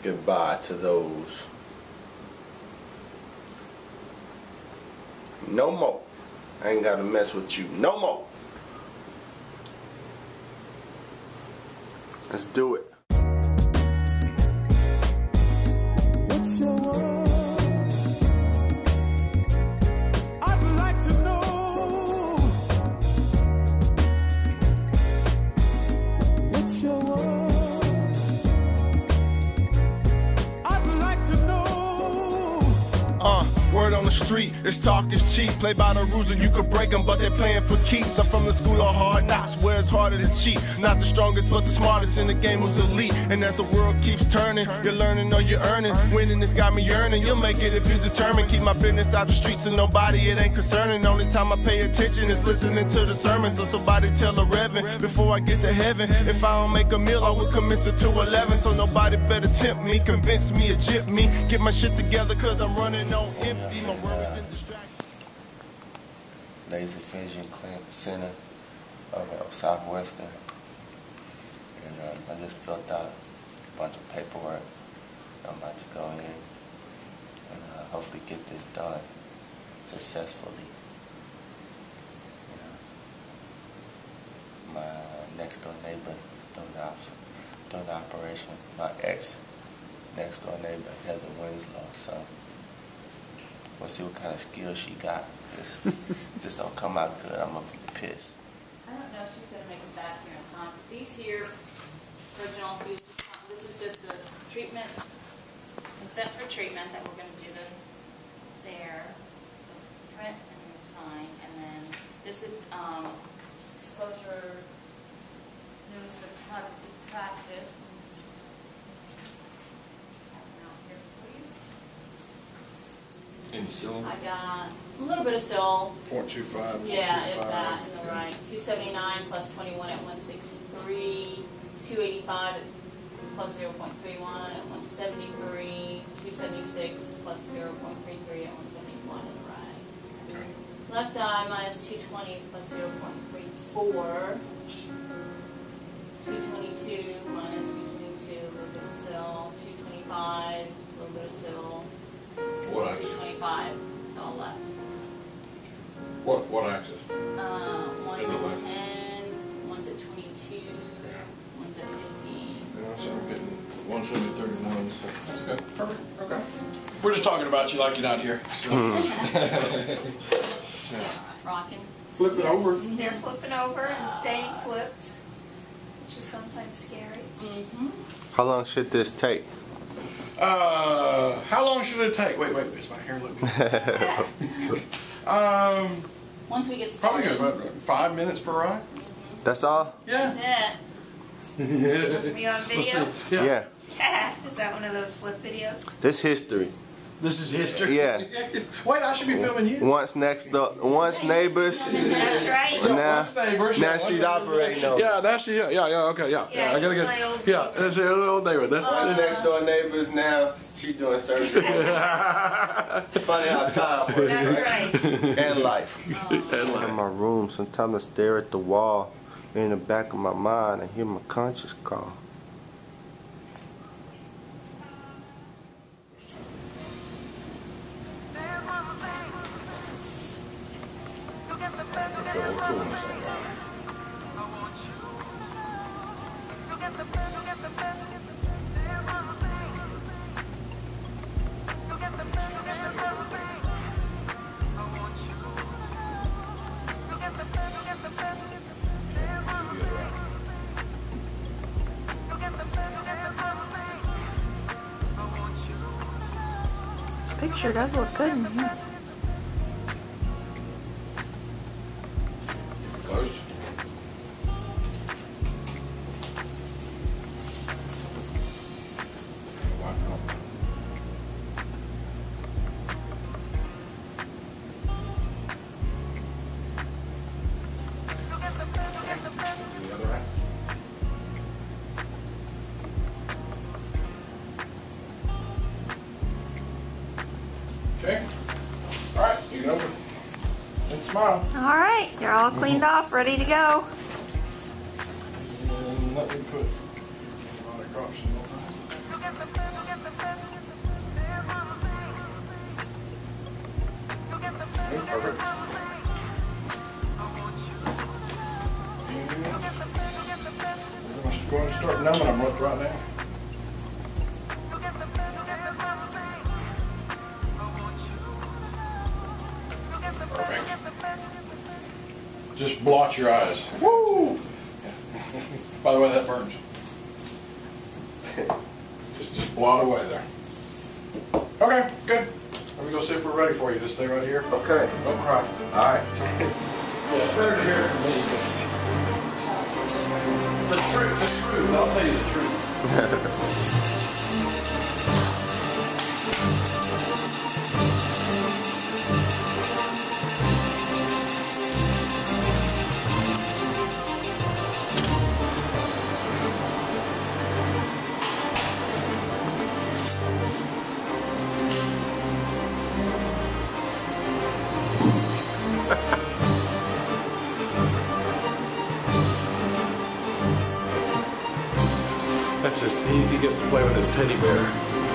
goodbye to those. No more. I ain't gotta mess with you no more. Let's do it. What's your word? I'd like to know. What's your word? I'd like to know. Word on the street, this talk is cheap. Play by the rules and you could break them, but they're playing for keeps. I'm from the school of hard knocks, where it's harder to cheat. Not the strongest, but the smartest in the game who's elite. And as the world keeps turning, you're learning or you're earning. Winning has got me yearning. You'll make it if you're determined. Keep my business out the streets and nobody it ain't concerning. Only time I pay attention is listening to the sermons. So somebody tell a reverend before I get to heaven. If I don't make a meal, I will commence it to 11. So nobody better tempt me, convince me, or jip me. Get my shit together cause I'm running on empty. My worries and distractions. LASIK Vision Center over at Southwestern. And I just filled out a bunch of paperwork. I'm about to go in and hopefully get this done successfully. You know, my next door neighbor is doing the operation. My ex next door neighbor, Heather Winslow. So we'll see what kind of skills she got. Just don't come out good, I'm gonna be pissed. I don't know if she's gonna make it back here in time. These here, original, this is just a treatment, consent for treatment that we're gonna do the print and the sign, and then this is disclosure notice of privacy practice. Any seal? I got a little bit of seal. 0.25. Yeah, if that, in the right. 279 plus 21 at 163. 285 plus 0.31 at 173. 276 plus 0.33 at 171 in the right. Okay. Left eye minus 220 plus 0.34. 222 minus 222, a little bit of seal. 225, a little bit of seal. What axis? 225 is all left. What axis? One's at 10, one's at 22, one's at 15. Yeah, so I'm getting 170, 39. So that's good. Perfect. Okay. We're just talking about you like you're not here. So. So. Rocking. Flip it over. They're flipping over and staying flipped, which is sometimes scary. Mm-hmm. How long should this take? How long should it take? Wait, is my hair looking? Once we get started. Probably about 5 minutes per ride. That's all? Yeah. That's it. Are you on video? Yeah. Is that one of those flip videos? This history. This is history. Yeah. Wait, I should be filming you. Once neighbors. That's right. Now, once neighbors. now she's operating on. Yeah, that's okay, yeah. Yeah, I gotta he's get. my old Yeah, that's your old neighbor. That's Once next door neighbors now, she's doing surgery. Funny how time works. That's right. And life. In my room, sometimes I stare at the wall. In the back of my mind, I hear my conscience call. Picture does look good in here. Close. Okay. All right, you can open and smile. All right, you're all cleaned off, ready to go. And let me put a lot of drops in the Go ahead and start numbing them right now. Perfect. Just blotch your eyes. Woo! By the way, that burns. Just blot away there. Okay, good. Let me go see if we're ready for you. Just stay right here. Okay. Don't cry. All right. Yeah, it's better to hear it from me. The truth. I'll tell you the truth. That's just, he gets to play with his teddy bear.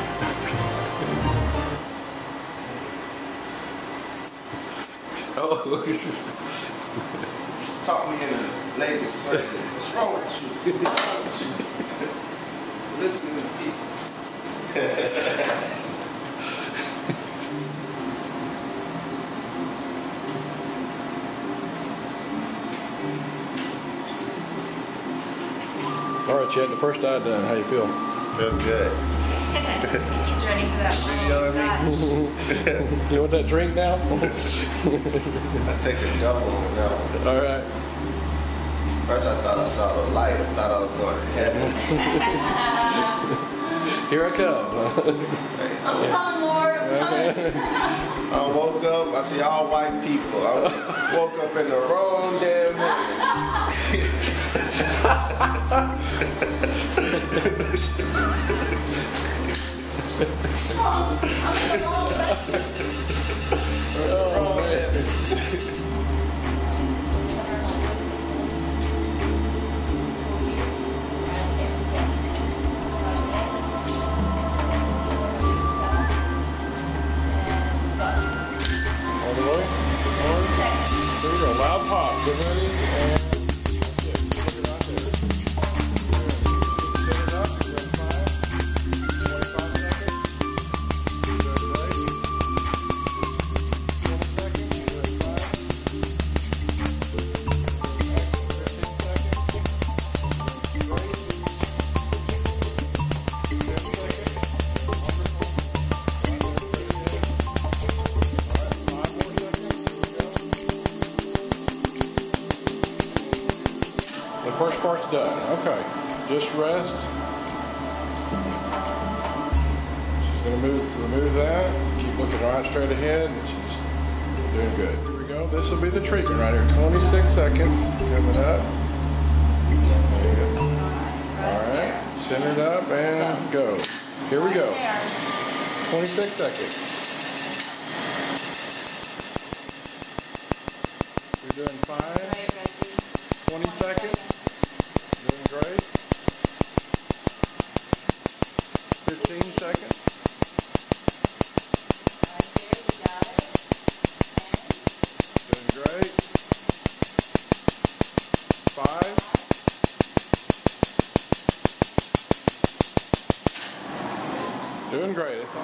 Oh, this is... Talk me into LASIK surgery. What's wrong with you? What's wrong with you? Listening to people. All right, Chad, the first eye done. How you feel? Feel good. He's ready for that final scotch. You want that drink now? I take a double on that one. All right. First I thought I saw the light. I thought I was going to heaven. Here I come. Hey, I'm coming, Lord. I'm coming. I woke up, I see all white people. I woke up in the wrong damn All the way. Here we go. Loud pop. Get ready. And look it out there. Set it up. You're on 5, 25 seconds. Good break. 20 seconds. You're at 5. 15 seconds. Great. 10 seconds. The first part's done. Okay. Just rest. She's going to remove that. Keep looking right straight ahead. And she's doing good. Here we go. This will be the treatment right here. 26 seconds. Coming up. There you go. All right. Centered up and go. Here we go. 26 seconds. You're doing fine. 20 seconds. Doing great. 15 seconds. Doing great. 5. Doing great. It's on.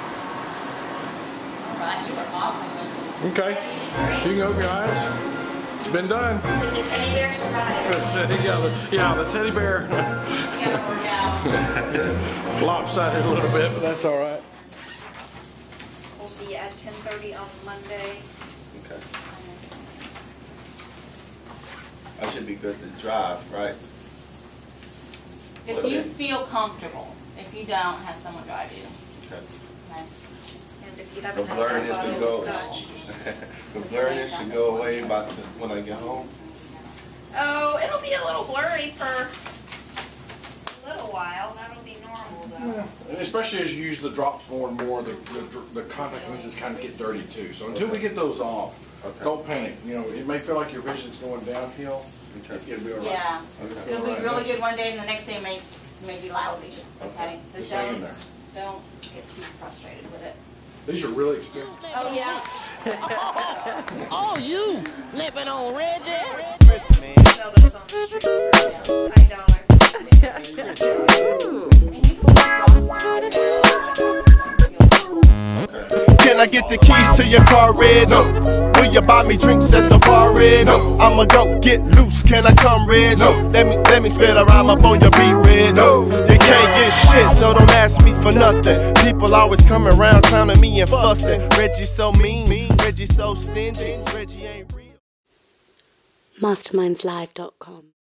All right, you are awesome. Okay. You can go, guys. It's been done. The teddy bear survived. Yeah, the teddy bear. Gotta work out. Lopsided a little bit, but that's all right. We'll see you at 10:30 on Monday. Okay. I should be good to drive, right? If you feel comfortable. If you don't, have someone drive you. Okay. Okay. And if you The haven't had blurriness that should bottle go. of scotch. The blurriness should go away when I get home. Oh, it'll be a little blurry for a little while. That'll be normal though. And especially as you use the drops more and more, the contact lenses kind of get dirty too. So until we get those off, Okay. don't panic. You know, it may feel like your vision's going downhill. Okay. It'll be all right. Yeah. Okay. It'll be Alright, really that's- good one day, and the next day may be lousy. Okay. So Just hang in there. don't get too frustrated with it. These are really expensive. Oh yeah. Oh, you lipping on Reggie? Sell those on the street for $5. the keys to your car, Red? No. Will you buy me drinks at the bar, Red? No. I'ma go get loose, can I come, Red? No. Let me spit a rhyme up on your beat, Red. No. You can't get shit, so don't ask me for nothing. People always come around clowning me and fussing. Reggie so mean, Reggie so stingy, Reggie ain't real. Mastermindslive.com